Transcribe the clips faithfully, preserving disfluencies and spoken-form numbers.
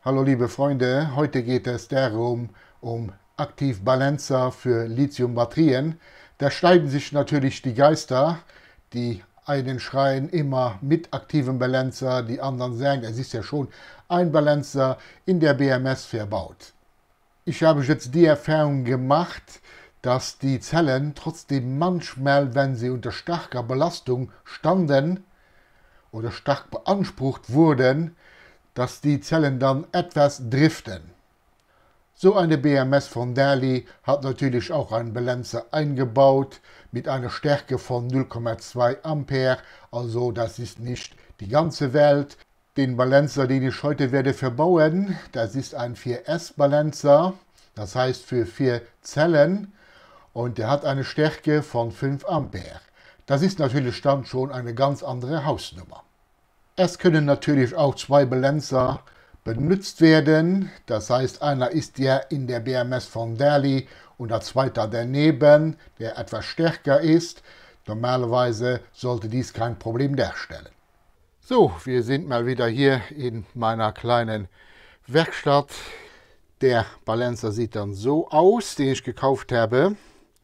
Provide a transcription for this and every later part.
Hallo liebe Freunde, heute geht es darum, um Aktiv-Balancer für Lithium-Batterien. Da streiten sich natürlich die Geister. Die einen schreien immer mit aktivem Balancer, die anderen sagen, es ist ja schon ein Balancer in der B M S verbaut. Ich habe jetzt die Erfahrung gemacht, dass die Zellen trotzdem manchmal, wenn sie unter starker Belastung standen oder stark beansprucht wurden, dass die Zellen dann etwas driften. So eine B M S von Daly hat natürlich auch einen Balancer eingebaut mit einer Stärke von null Komma zwei Ampere, also das ist nicht die ganze Welt. Den Balancer, den ich heute werde verbauen, das ist ein vier S Balancer, das heißt für vier Zellen, und der hat eine Stärke von fünf Ampere. Das ist natürlich dann schon eine ganz andere Hausnummer. Es können natürlich auch zwei Balancer benutzt werden, das heißt, einer ist ja in der B M S von Daly und der zweite daneben, der etwas stärker ist. Normalerweise sollte dies kein Problem darstellen. So, wir sind mal wieder hier in meiner kleinen Werkstatt. Der Balancer sieht dann so aus, den ich gekauft habe.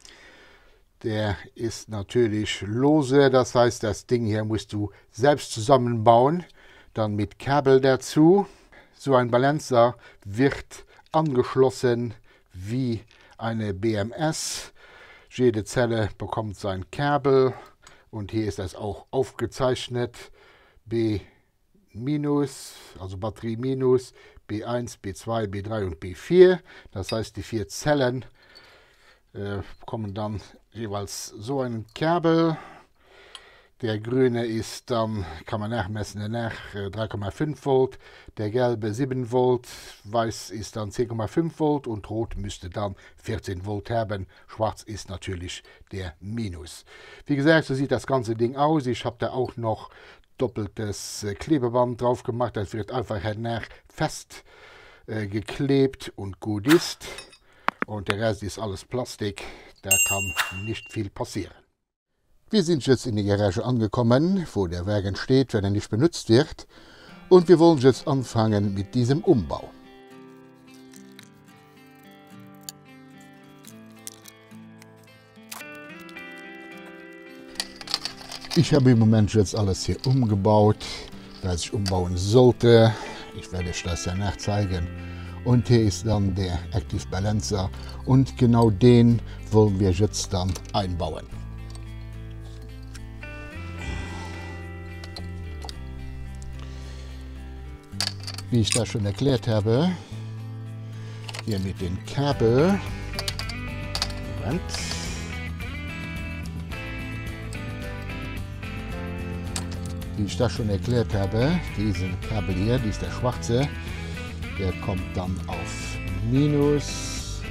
Der ist natürlich lose, das heißt, das Ding hier musst du selbst zusammenbauen, dann mit Kabel dazu. So ein Balancer wird angeschlossen wie eine B M S. Jede Zelle bekommt sein Kabel und hier ist das auch aufgezeichnet. B minus, also Batterie minus, B eins, B zwei, B drei und B vier. Das heißt, die vier Zellen äh, bekommen dann jeweils so einen Kabel. Der grüne ist dann, kann man nachmessen, nach drei Komma fünf Volt, der gelbe sieben Volt, weiß ist dann zehn Komma fünf Volt und rot müsste dann vierzehn Volt haben. Schwarz ist natürlich der Minus. Wie gesagt, so sieht das ganze Ding aus. Ich habe da auch noch doppeltes Klebeband drauf gemacht. Das wird einfach danach fest äh, geklebt und gut ist. Und der Rest ist alles Plastik. Da kann nicht viel passieren. Wir sind jetzt in die Garage angekommen, wo der Wagen steht, wenn er nicht benutzt wird. Und wir wollen jetzt anfangen mit diesem Umbau. Ich habe im Moment jetzt alles hier umgebaut, was ich umbauen sollte. Ich werde euch das danach zeigen. Und hier ist dann der Active Balancer und genau den wollen wir jetzt dann einbauen. Wie ich das schon erklärt habe, hier mit dem Kabel. Moment. Wie ich das schon erklärt habe, diesen Kabel hier, dies ist der schwarze, der kommt dann auf Minus.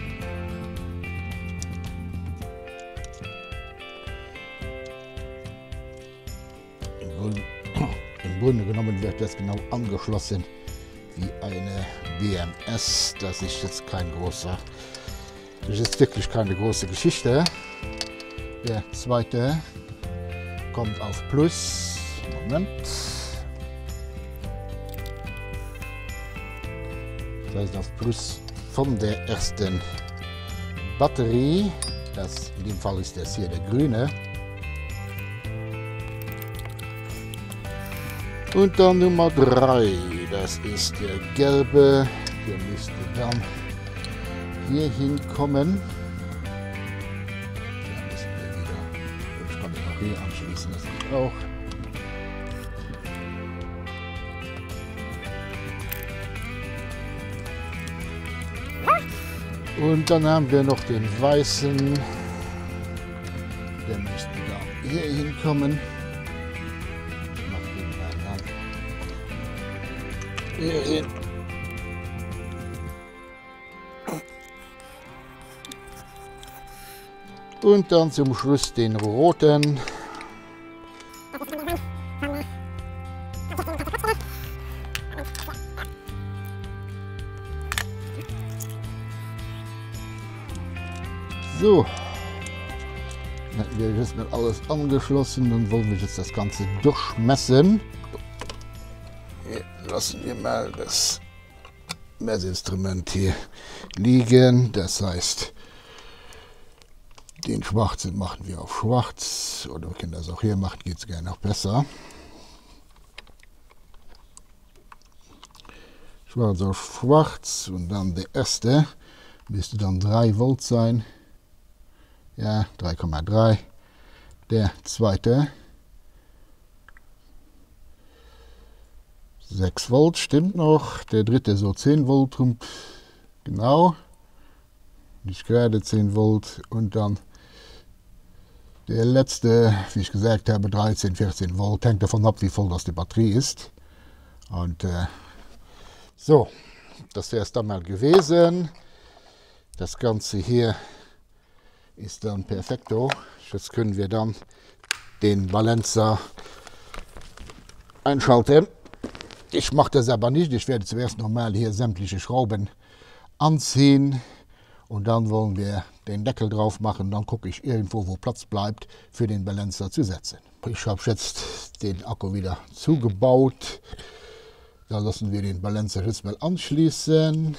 Im Grunde, Im Grunde genommen wird das genau angeschlossen wie eine B M S. Das ist jetzt kein großer, das ist wirklich keine große Geschichte. Der zweite kommt auf Plus. Moment. Das heißt auf Plus von der ersten Batterie. Das, in dem Fall ist das hier der grüne. Und dann Nummer drei. Das ist der gelbe. Der müsste dann hier hinkommen. Da müssen wir wieder. Ich kann den auch hier anschließen. Das geht auch. Und dann haben wir noch den weißen, der müsste da hier hinkommen. Ich mache den mal dann hier hin. Und dann zum Schluss den roten. So, dann hätten wir jetzt mit alles angeschlossen, dann wollen wir jetzt das Ganze durchmessen. Hier lassen wir mal das Messinstrument hier liegen. Das heißt, den schwarzen machen wir auf schwarz. Oder wir können das auch hier machen, geht es gerne noch besser. Schwarz auf schwarz. Und dann der erste müsste dann drei Volt sein. Ja, drei Komma drei. Der zweite sechs Volt, stimmt noch. Der dritte so zehn Volt, genau. Nicht gerade zehn Volt. Und dann der letzte, wie ich gesagt habe, dreizehn, vierzehn Volt. Hängt davon ab, wie voll das die Batterie ist. Und äh, so, das wäre es dann mal gewesen. Das Ganze hier ist dann perfekto. Jetzt können wir dann den Balancer einschalten. Ich mache das aber nicht. Ich werde zuerst nochmal hier sämtliche Schrauben anziehen und dann wollen wir den Deckel drauf machen. Dann gucke ich irgendwo, wo Platz bleibt, für den Balancer zu setzen. Ich habe jetzt den Akku wieder zugebaut. Da lassen wir den Balancer jetzt mal anschließen.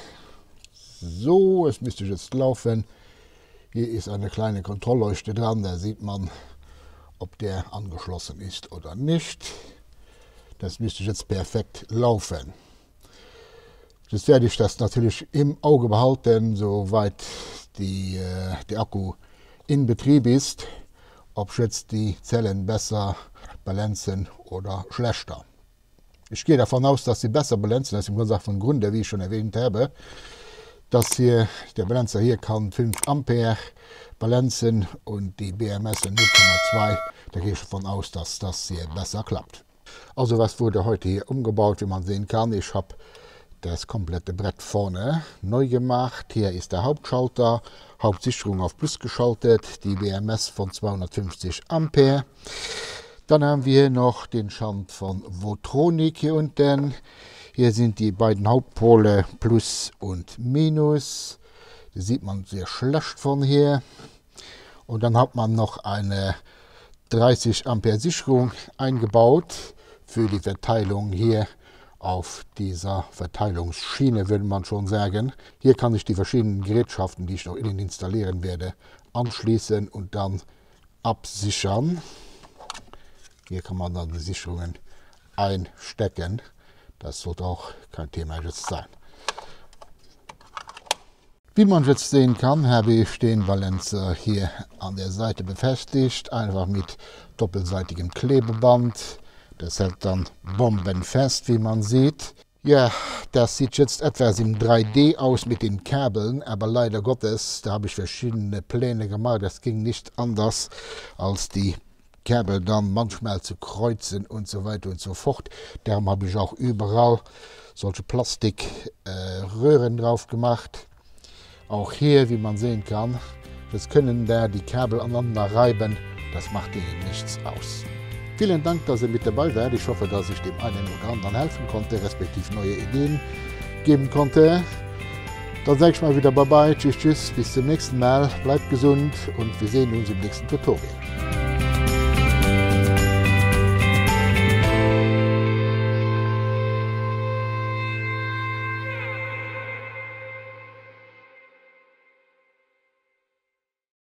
So, es müsste jetzt laufen. Hier ist eine kleine Kontrollleuchte dran, da sieht man, ob der angeschlossen ist oder nicht. Das müsste jetzt perfekt laufen. Jetzt werde ich das natürlich im Auge behalten, soweit die, äh, der Akku in Betrieb ist, ob jetzt die Zellen besser balancen oder schlechter. Ich gehe davon aus, dass sie besser balancen, das ist im Grunde von Grunde, wie ich schon erwähnt habe. Das hier, der Balancer hier kann fünf Ampere balancen und die B M S in null Komma zwei. Da gehe ich davon aus, dass das hier besser klappt. Also was wurde heute hier umgebaut, wie man sehen kann. Ich habe das komplette Brett vorne neu gemacht. Hier ist der Hauptschalter, Hauptsicherung auf Plus geschaltet, die B M S von zweihundertfünfzig Ampere. Dann haben wir noch den Schand von Votronic hier unten. Hier sind die beiden Hauptpole Plus und Minus. Das sieht man sehr schlecht von hier. Und dann hat man noch eine dreißig Ampere Sicherung eingebaut für die Verteilung hier auf dieser Verteilungsschiene, würde man schon sagen. Hier kann ich die verschiedenen Gerätschaften, die ich noch innen installieren werde, anschließen und dann absichern. Hier kann man dann die Sicherungen einstecken. Das sollte auch kein Thema jetzt sein. Wie man jetzt sehen kann, habe ich den Balancer hier an der Seite befestigt, einfach mit doppelseitigem Klebeband. Das hält dann bombenfest, wie man sieht. Ja, das sieht jetzt etwas im drei D aus mit den Kabeln, aber leider Gottes, da habe ich verschiedene Pläne gemacht. Das ging nicht anders, als die Kabel dann manchmal zu kreuzen und so weiter und so fort. Darum habe ich auch überall solche Plastikröhren äh, drauf gemacht. Auch hier, wie man sehen kann, das können da die Kabel aneinander reiben. Das macht ihnen nichts aus. Vielen Dank, dass ihr mit dabei wart. Ich hoffe, dass ich dem einen oder anderen helfen konnte, respektive neue Ideen geben konnte. Dann sage ich mal wieder Bye-bye, tschüss, tschüss, bis zum nächsten Mal. Bleibt gesund und wir sehen uns im nächsten Tutorial.